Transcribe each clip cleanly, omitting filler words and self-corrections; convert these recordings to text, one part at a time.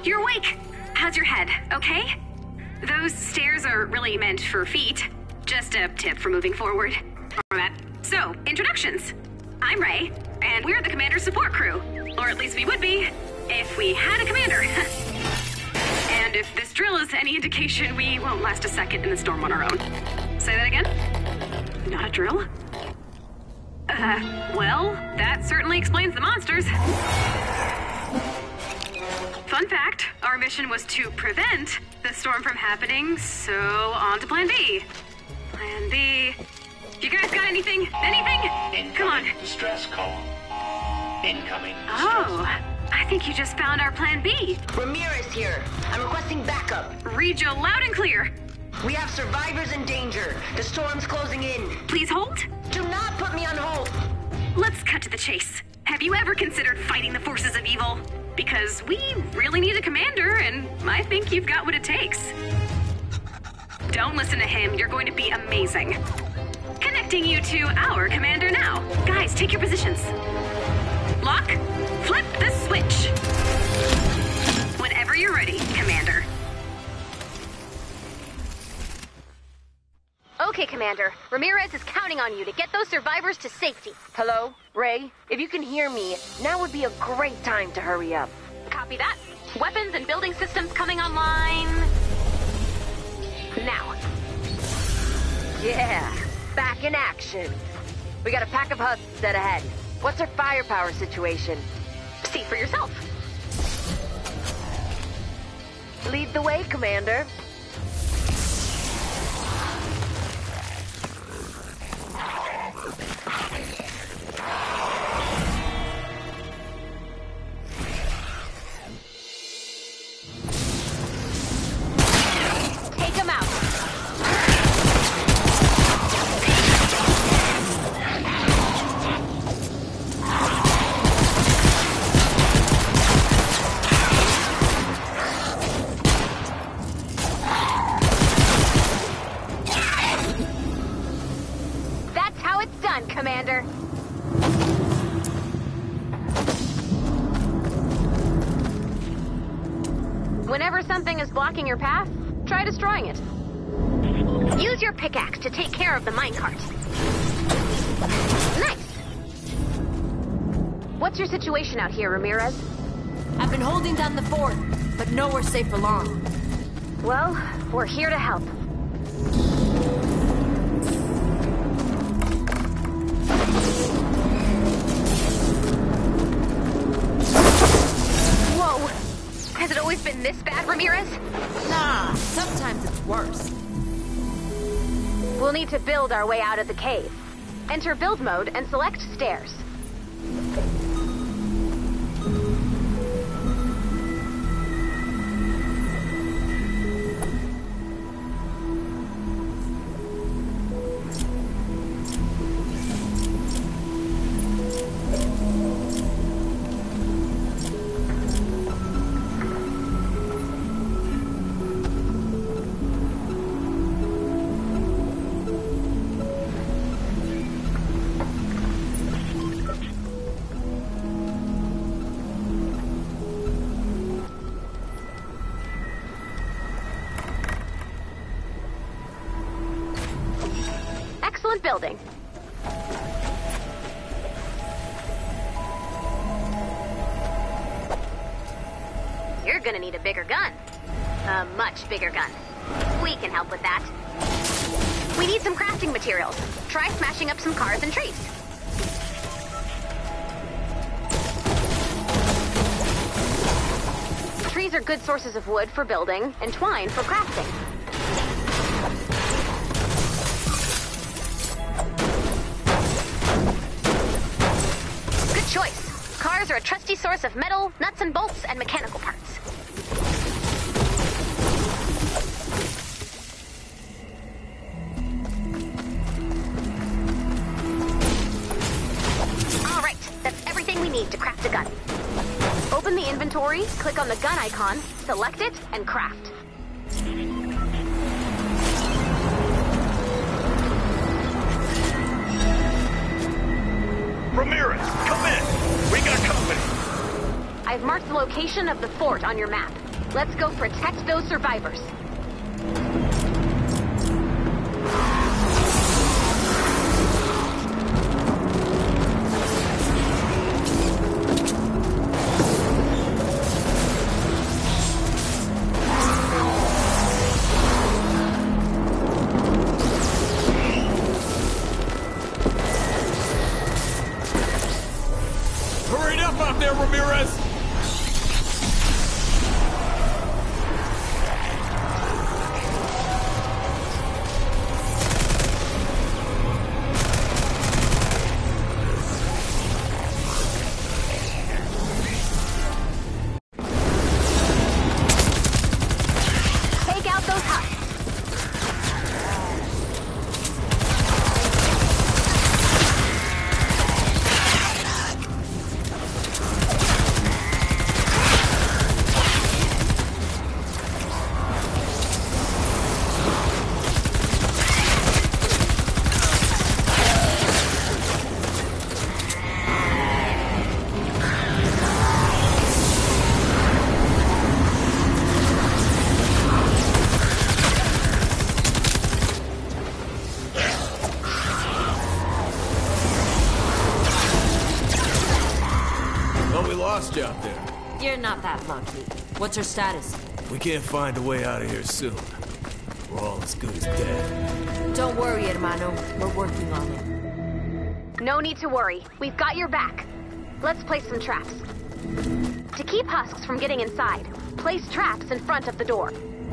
You're awake! How's your head, okay? Those stairs are really meant for feet. Just a tip for moving forward. So, introductions. I'm Ray, and we're the Commander's support crew. Or at least we would be, if we had a commander. And if this drill is any indication, we won't last a second in the storm on our own. Say that again? Not a drill? Well, that certainly explains the monsters. Fun fact, our mission was to prevent the storm from happening, so on to Plan B. Plan B... You guys got anything? Anything? Come on. Distress call. Incoming distress. Oh, I think you just found our Plan B. Ramirez here. I'm requesting backup. Read you loud and clear. We have survivors in danger. The storm's closing in. Please hold. Do not put me on hold. Let's cut to the chase. Have you ever considered fighting the forces of evil? Because we really need a commander, and I think you've got what it takes. Don't listen to him. You're going to be amazing. Connecting you to our commander now. Guys, take your positions. Lock, flip the switch. Whenever you're ready, Commander. Okay, Commander. Ramirez is counting on you to get those survivors to safety. Hello? Ray? If you can hear me, now would be a great time to hurry up. Copy that. Weapons and building systems coming online... now. Yeah, back in action. We got a pack of husks dead ahead. What's our firepower situation? See for yourself. Lead the way, Commander. Take him out. That's how it's done, Commander. Whenever something is blocking your path, try destroying it. Use your pickaxe to take care of the minecart. Nice. What's your situation out here, Ramirez? I've been holding down the fort, but nowhere safe for long. Well, we're here to help. Whoa! Has it always been this bad, Ramirez? Nah, sometimes it's worse. We'll need to build our way out of the cave. Enter build mode and select stairs. Excellent building. You're gonna need a bigger gun. A much bigger gun. We can help with that. We need some crafting materials. Try smashing up some cars and trees. Trees are good sources of wood for building, and twine for crafting. Good choice. Cars are a trusty source of metal, nuts and bolts, and mechanical parts. All right, that's everything we need to craft a gun. Open the inventory, click on the gun icon, select it, and craft. Ramirez, come in! We got company! I've marked the location of the fort on your map. Let's go protect those survivors. Hurry up out there, Ramirez! Take out those huts. Oh, we lost you out there. You're not that lucky. What's her status? We can't find a way out of here soon. We're all as good as dead. Don't worry, hermano. We're working on it. No need to worry. We've got your back. Let's place some traps. To keep husks from getting inside, place traps in front of the door.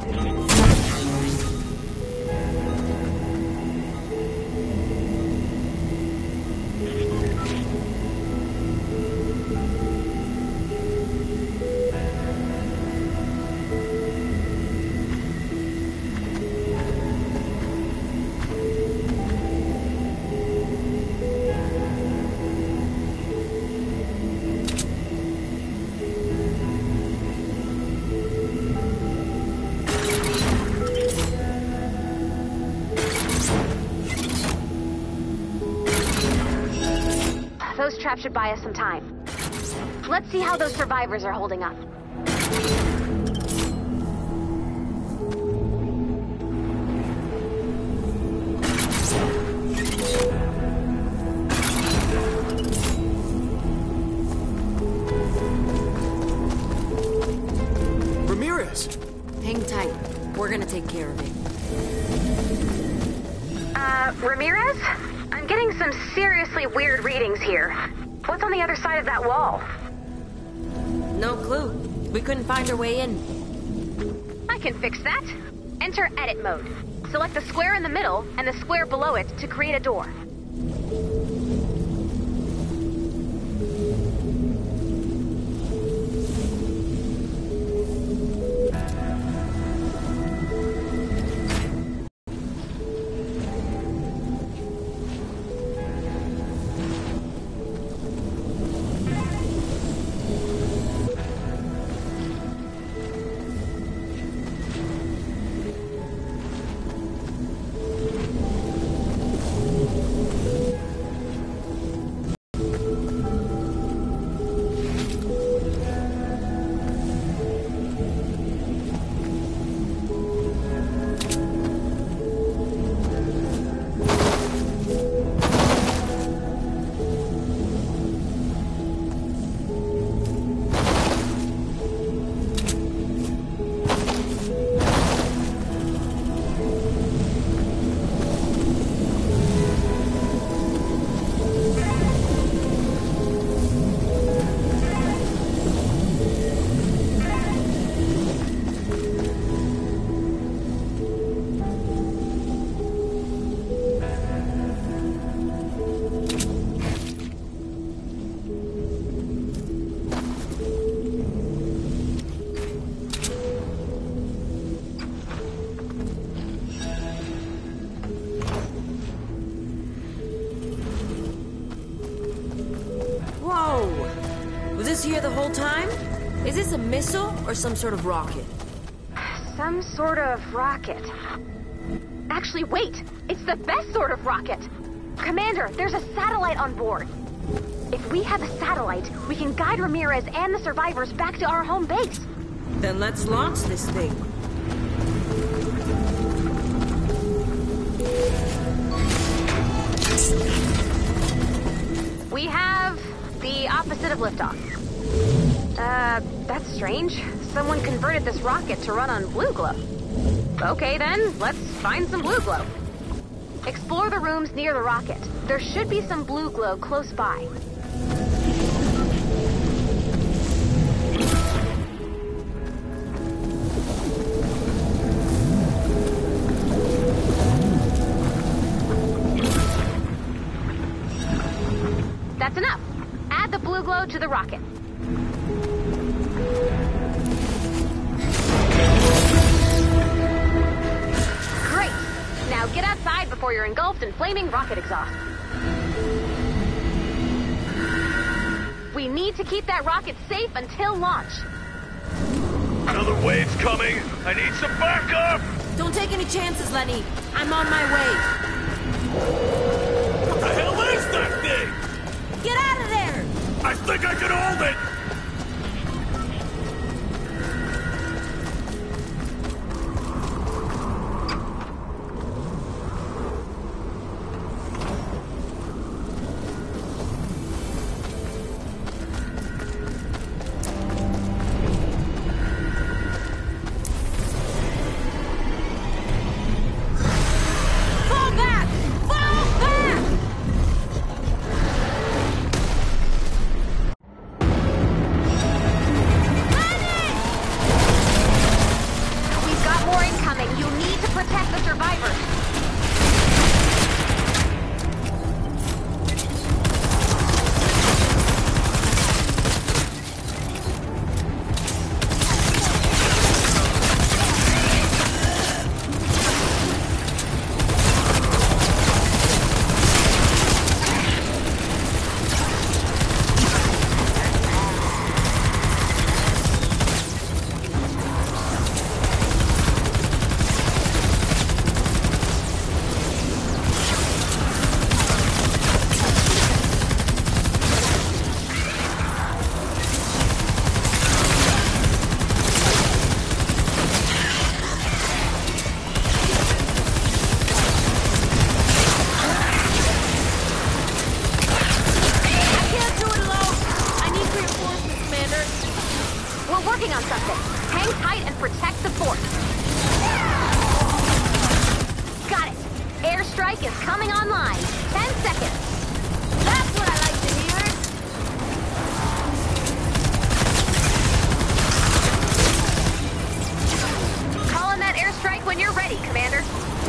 Those traps should buy us some time. Let's see how those survivors are holding up. Ramirez! Hang tight. We're gonna take care of it. Ramirez? I'm getting some seriously weird readings here. What's on the other side of that wall? No clue. We couldn't find our way in. I can fix that. Enter edit mode. Select the square in the middle and the square below it to create a door. Was this here the whole time? Is this a missile or some sort of rocket? Some sort of rocket. Actually, wait! It's the best sort of rocket! Commander, there's a satellite on board. If we have a satellite, we can guide Ramirez and the survivors back to our home base. Then let's launch this thing. We have the opposite of liftoff. That's strange. Someone converted this rocket to run on blue glow. Okay then, let's find some blue glow. Explore the rooms near the rocket. There should be some blue glow close by. That's enough. Add the blue glow to the rocket. Great. Now get outside before you're engulfed in flaming rocket exhaust. We need to keep that rocket safe until launch. Another wave's coming. I need some backup. Don't take any chances, Lenny. I'm on my way. What the hell is that thing? Get out of there! I think I can hold it! Fall back! Fall back! We've got more incoming. You need to protect the survivors. I can't do it alone! I need reinforcements, Commander. We're working on something. Hang tight and protect the fort. Got it. Airstrike is coming online. 10 seconds. That's what I like to hear. Call in that airstrike when you're ready, Commander.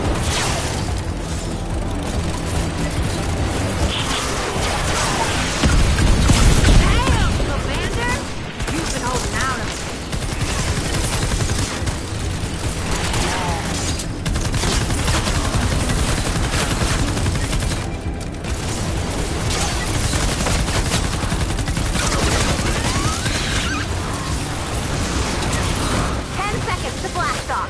Damn, Commander! You've been holding out on me. To blast off.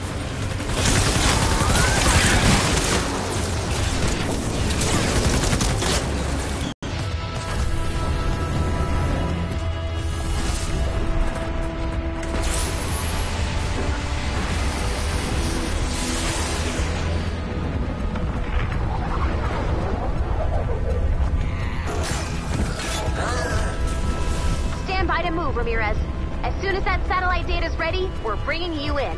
Stand by to move, Ramirez. As soon as that satellite data's ready, we're bringing you in.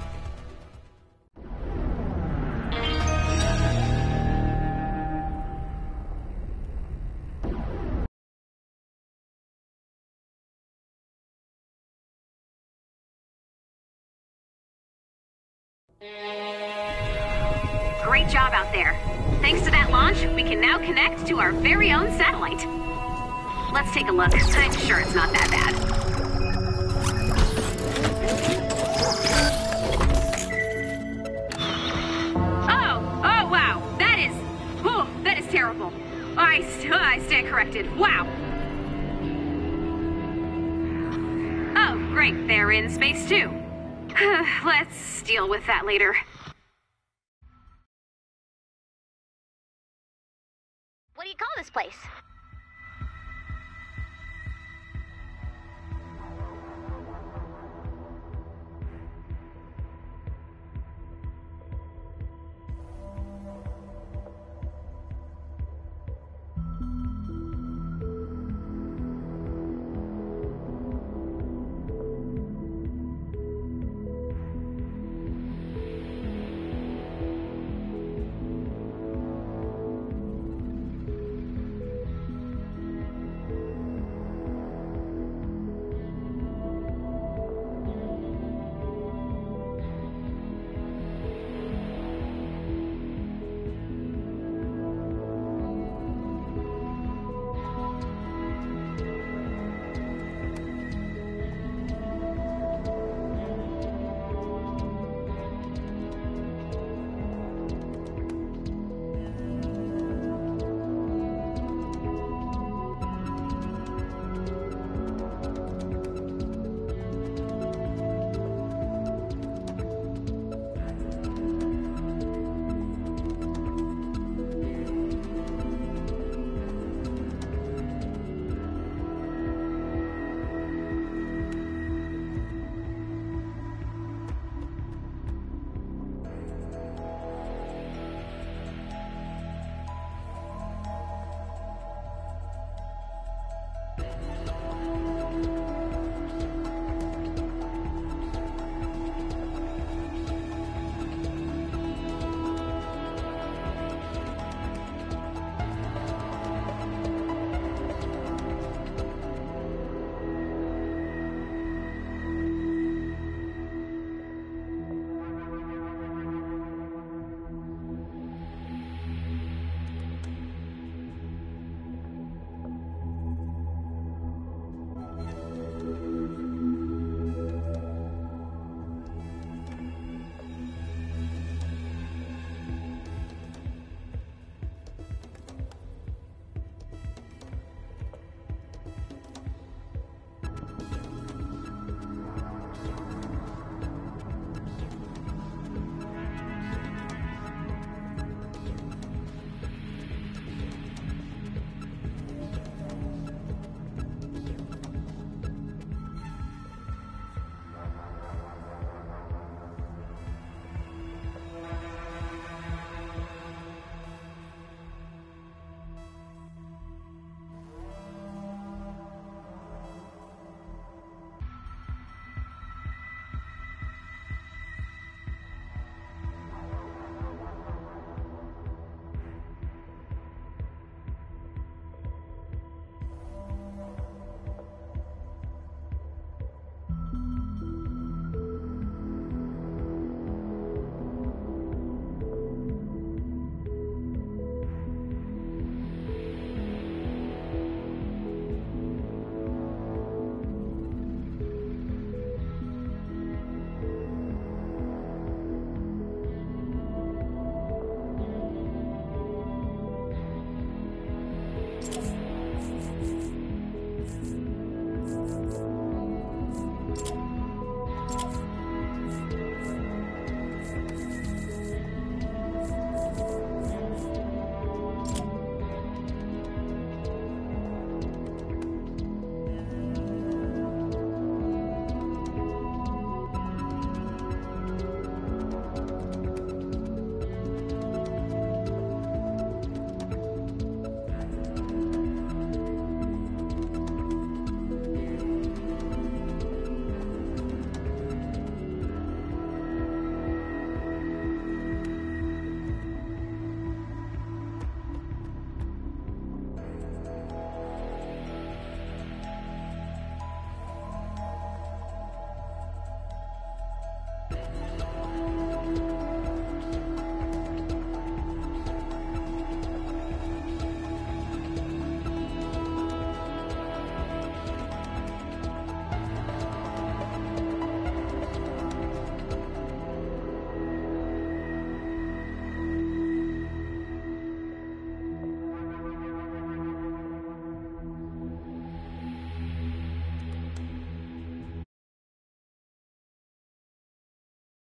Great job out there. Thanks to that launch, we can now connect to our very own satellite. Let's take a look. I'm sure it's not that bad. Oh, wow. That is terrible. I stand corrected. Wow. Oh, great. They're in space too. Let's deal with that later. What do you call this place?